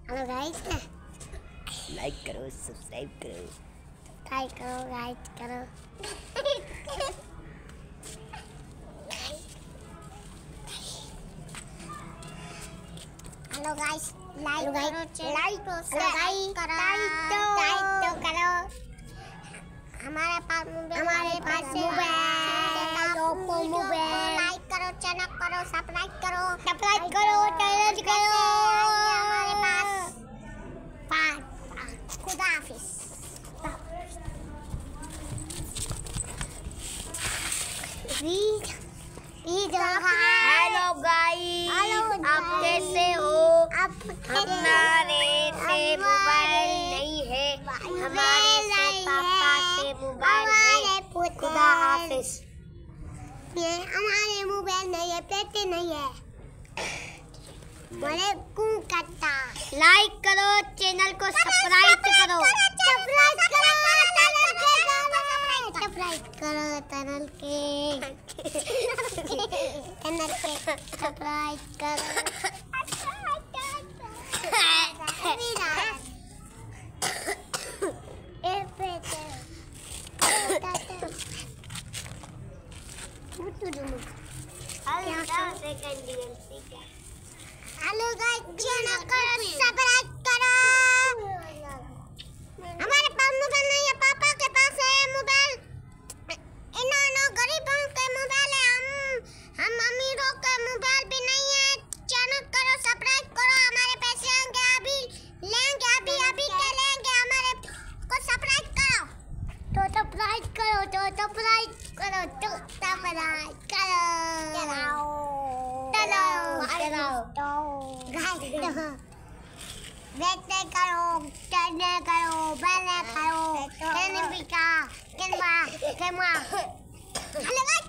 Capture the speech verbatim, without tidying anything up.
Hello guys, like करो, subscribe करो, like करो, गाइस करो। हेलो गाइस, लाइक करो, लाइक करो, सब्सक्राइब करो, लाइक तो करो। हमारे पास हमारे पास मोबाइल, ओप्पो मोबाइल। लाइक करो, चैनल करो, सब्सक्राइब करो, सब्सक्राइब करो, चैनल करो। हमारे पास पास खुदा हाफिज। हेलो गाइस, आप कैसे हो? हमारे से मोबाइल नहीं है, हमारे से पापा से मोबाइल है। खुदा हाफिज। हमारे मोबाइल नहीं है, पेटे नहीं है। बोले कौन करता? लाइक करो, चैनल को सब्सक्राइब करो, सब्सक्राइब करो, सब्सक्राइब करो चैनल के, चैनल के सब्सक्राइब करो। हेलो गाइस, चैनल को सब्सक्राइब करो। हमारे पास मोबाइल नहीं है, पापा के पास है मोबाइल। इन्होंने गरीबों के मोबाइल है, हम हम अमीरों के मोबाइल भी नहीं है। चैनल करो, सब्सक्राइब करो। हमारे पैसे आएंगे, अभी लेंगे, अभी अभी के लेंगे। हमारे को सब्सक्राइब करो, तो सब्सक्राइब करो, तो सब्सक्राइब करो, तो सब्सक्राइब करो। चलाओ चलाओ चलाओ देखते करो, चलने करो, बैले करो, कहने भी का, कहने